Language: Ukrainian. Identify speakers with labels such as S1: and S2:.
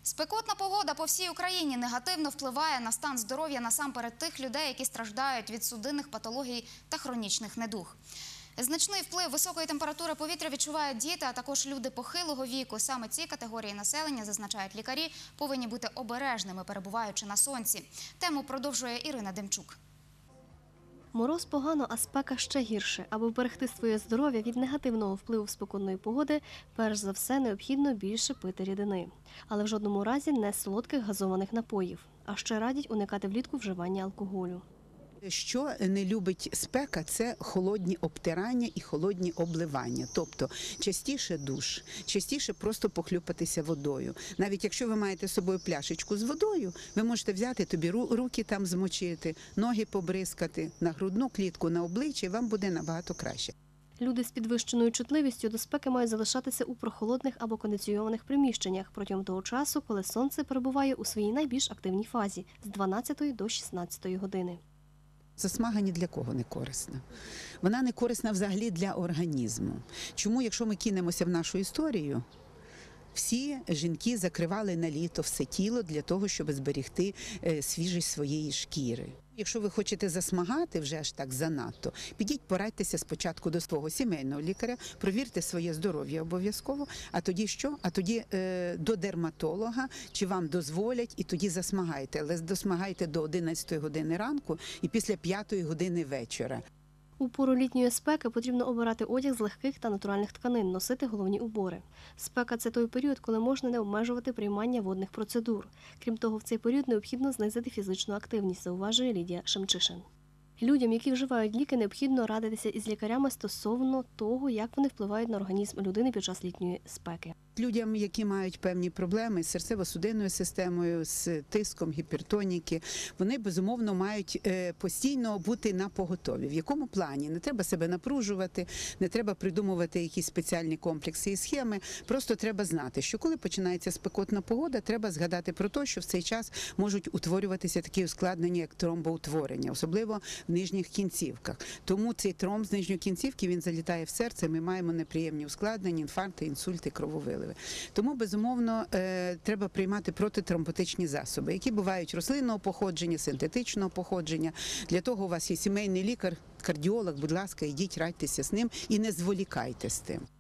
S1: Спекотна погода по всій Україні негативно впливає на стан здоров'я насамперед тих людей, які страждають від судинних патологій та хронічних недуг. Значний вплив високої температури повітря відчувають діти, а також люди похилого віку. Саме ці категорії населення, зазначають лікарі, повинні бути обережними, перебуваючи на сонці. Тему продовжує Ірина Демчук.
S2: Мороз погано, а спека ще гірше. Аби вберегти своє здоров'я від негативного впливу спекотної погоди, перш за все необхідно більше пити рідини. Але в жодному разі не солодких газованих напоїв. А ще радять уникати влітку вживання алкоголю.
S3: Що не любить спека – це холодні обтирання і холодні обливання. Тобто частіше душ, частіше просто похлюпатися водою. Навіть якщо ви маєте з собою пляшечку з водою, ви можете взяти тобі руки там змочити, ноги побризкати, на грудну клітку, на обличчя, і вам буде набагато краще.
S2: Люди з підвищеною чутливістю до спеки мають залишатися у прохолодних або кондиційованих приміщеннях протягом того часу, коли сонце перебуває у своїй найбільш активній фазі – з 12 до 16 години.
S3: Засмага ні для кого не корисна. Вона не корисна взагалі для організму. Чому, якщо ми кинемося в нашу історію, всі жінки закривали на літо все тіло для того, щоб зберегти свіжість своєї шкіри. Якщо ви хочете засмагати вже аж так занадто, підіть порадьтеся спочатку до свого сімейного лікаря, провірте своє здоров'я обов'язково, а тоді що? А тоді до дерматолога, чи вам дозволять, і тоді засмагайте. Але досмагайте до 11 години ранку і після 5 години вечора.
S2: У пору літньої спеки потрібно обирати одяг з легких та натуральних тканин, носити головні убори. Спека – це той період, коли можна не обмежувати приймання водних процедур. Крім того, в цей період необхідно знизити фізичну активність, зауважує Лідія Шемчишин. Людям, які вживають ліки, необхідно радитися із лікарями стосовно того, як вони впливають на організм людини під час літньої спеки.
S3: Людям, які мають певні проблеми з серцево-судинною системою, з тиском, гіпертоніки, вони, безумовно, мають постійно бути на поготові. В якому плані? Не треба себе напружувати, не треба придумувати якісь спеціальні комплекси і схеми. Просто треба знати, що коли починається спекотна погода, треба згадати про те, що в цей час можуть утворюватися такі ускладнення, як тромбоутворення, особливо в нижніх кінцівках. Тому цей тромб з нижньої кінцівки, він залітає в серце, ми маємо неприємні ускладнення, інфаркти, інсульти, крововиливи. Тому, безумовно, треба приймати протитромботичні засоби, які бувають рослинного походження, синтетичного походження. Для того у вас є сімейний лікар, кардіолог, будь ласка, йдіть, радьтеся з ним і не зволікайте з тим.